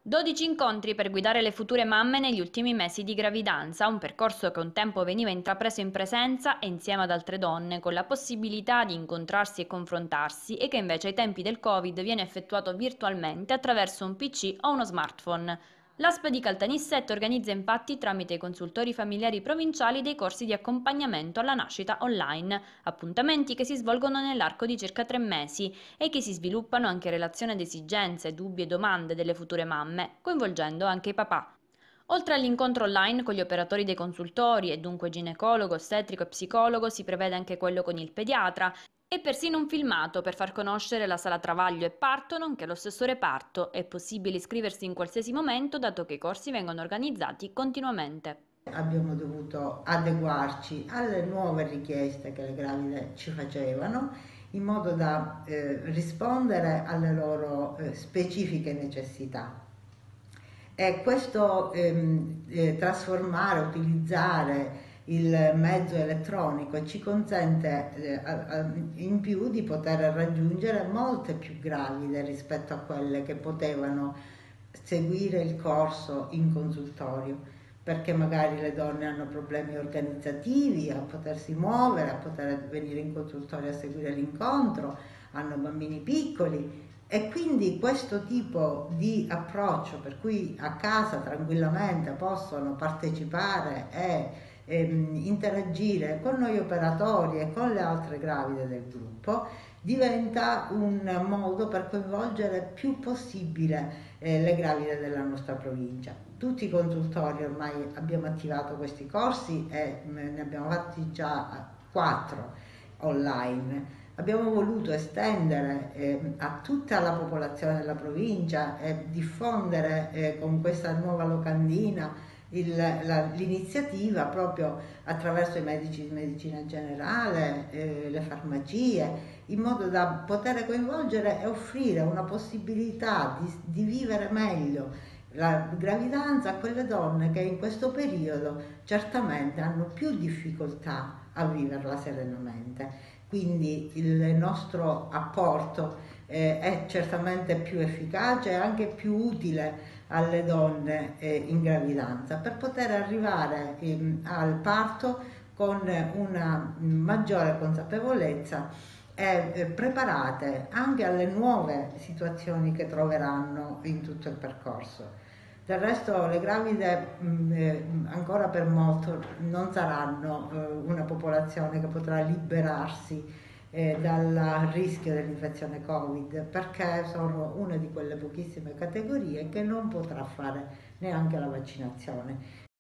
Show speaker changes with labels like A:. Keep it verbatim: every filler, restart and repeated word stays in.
A: dodici incontri per guidare le future mamme negli ultimi mesi di gravidanza, un percorso che un tempo veniva intrapreso in presenza e insieme ad altre donne, con la possibilità di incontrarsi e confrontarsi, e che invece ai tempi del Covid viene effettuato virtualmente attraverso un P C o uno smartphone. L'A S P di Caltanissette organizza infatti tramite i consultori familiari provinciali dei corsi di accompagnamento alla nascita online, appuntamenti che si svolgono nell'arco di circa tre mesi e che si sviluppano anche in relazione ad esigenze, dubbi e domande delle future mamme, coinvolgendo anche i papà. Oltre all'incontro online con gli operatori dei consultori e dunque ginecologo, ostetrico e psicologo, si prevede anche quello con il pediatra e persino un filmato per far conoscere la sala travaglio e parto, nonché lo stesso reparto. È possibile iscriversi in qualsiasi momento, dato che i corsi vengono organizzati continuamente.
B: Abbiamo dovuto adeguarci alle nuove richieste che le gravide ci facevano in modo da eh, rispondere alle loro eh, specifiche necessità. E questo ehm, eh, trasformare, utilizzare il mezzo elettronico ci consente eh, a, a, in più di poter raggiungere molte più gravide rispetto a quelle che potevano seguire il corso in consultorio, perché magari le donne hanno problemi organizzativi a potersi muovere, a poter venire in consultorio a seguire l'incontro, hanno bambini piccoli e quindi questo tipo di approccio per cui a casa tranquillamente possono partecipare e ehm, interagire con noi operatori e con le altre gravide del gruppo diventa un modo per coinvolgere più possibile eh, le gravide della nostra provincia. Tutti i consultori ormai abbiamo attivato questi corsi e ne abbiamo fatti già quattro online. Abbiamo voluto estendere eh, a tutta la popolazione della provincia e diffondere eh, con questa nuova locandina l'iniziativa proprio attraverso i medici di medicina generale, eh, le farmacie, in modo da poter coinvolgere e offrire una possibilità di, di vivere meglio la gravidanza a quelle donne che in questo periodo certamente hanno più difficoltà a viverla serenamente. Quindi il nostro apporto eh, è certamente più efficace e anche più utile alle donne eh, in gravidanza per poter arrivare eh, al parto con una maggiore consapevolezza e eh, preparate anche alle nuove situazioni che troveranno in tutto il percorso. Del resto le gravide mh, eh, ancora per molto non saranno eh, una popolazione che potrà liberarsi eh, dal rischio dell'infezione Covid, perché sono una di quelle pochissime categorie che non potrà fare neanche la vaccinazione.